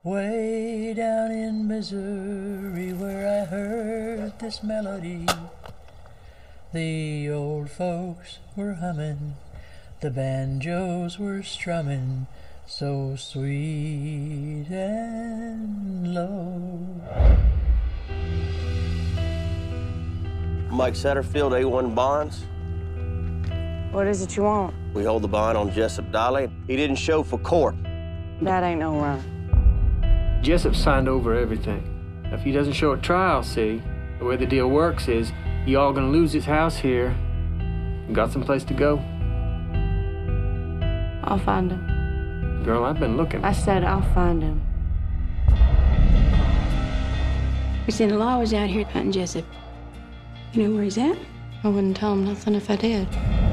Way down in Missouri where I heard this melody, the old folks were humming, the banjos were strumming, so sweet and low. Mike Satterfield, A1 Bonds. What is it you want? We hold the bond on Jessup Dolly. He didn't show for court. That ain't no run. Jessup signed over everything. If he doesn't show at trial, see, the way the deal works is you all gonna lose his house here. You got someplace to go? I'll find him. Girl, I've been looking. I said I'll find him. We seen the law was out here hunting Jessup. You know where he's at? I wouldn't tell him nothing if I did.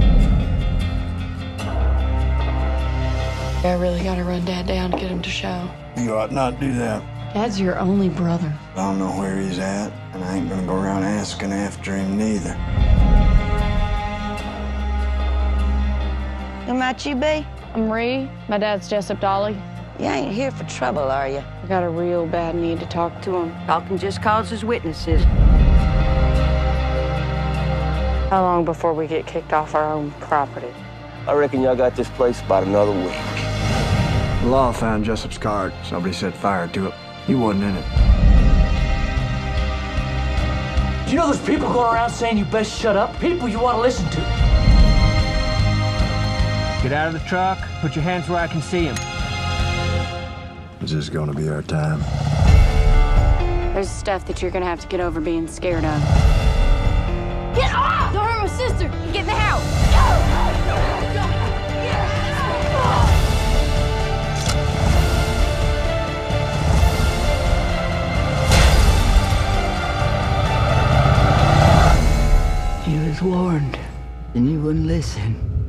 I really gotta run Dad down to get him to show. You ought not do that. Dad's your only brother. I don't know where he's at, and I ain't gonna go around asking after him neither. Who might you be? I'm Ree. My dad's Jessup Dolly. You ain't here for trouble, are you? I got a real bad need to talk to him. Talking just causes witnesses. How long before we get kicked off our own property? I reckon y'all got this place about another week. The law found Jessup's card. Somebody set fire to it. He wasn't in it. Do you know there's people going around saying you best shut up? People you want to listen to. Get out of the truck, put your hands where I can see him. Is this gonna be our time? There's stuff that you're gonna have to get over being scared of. Get off! Don't hurt my sister! Get in the house! You was warned, and you wouldn't listen.